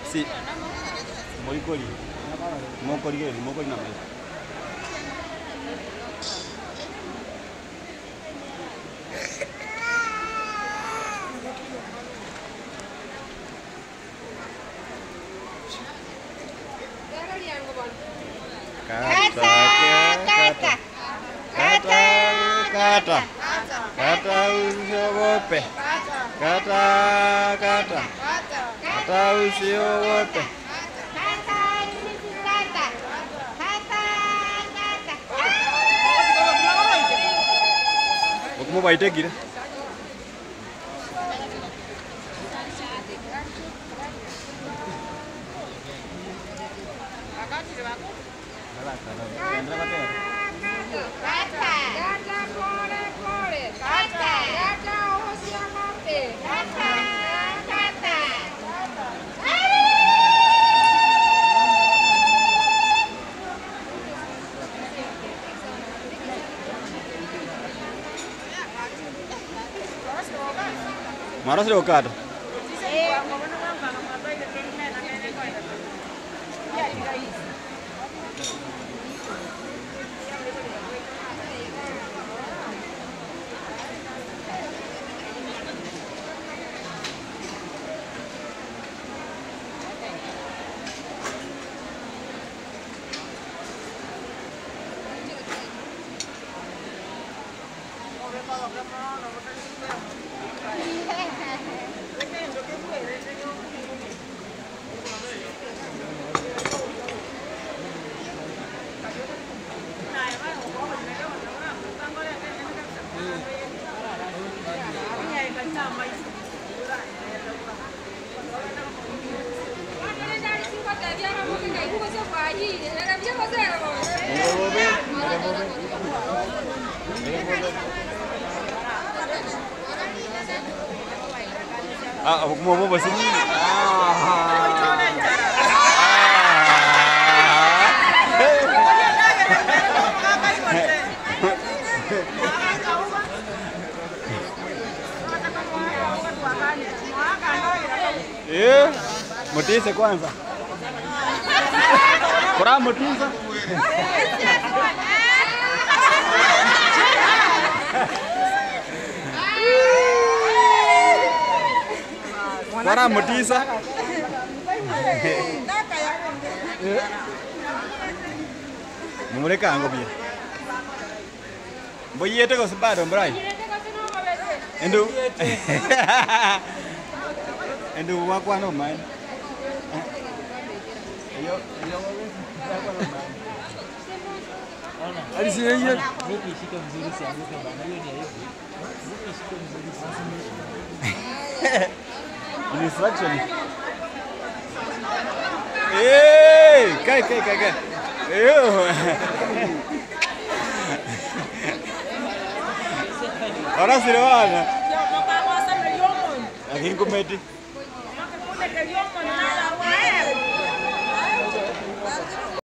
Si. Moikori. Mokori ke, mokori na mai. Kata usiogope. Kata usiogope. Mau baita gila. Mana sudah okado? Ah, aku mau bahasa ini. Motiza kwanza. Kora motiza. Kora motiza. Muleka ngo bia. Boyete ko sabado mbrai. Endo wakwa no man. Hadi si yeye. Mimi shika mzuri sana kwa bana hiyo ni hiyo. Mimi shika mzuri sana. Instruction. Kai. Ahora se lo van. Aquí en comete.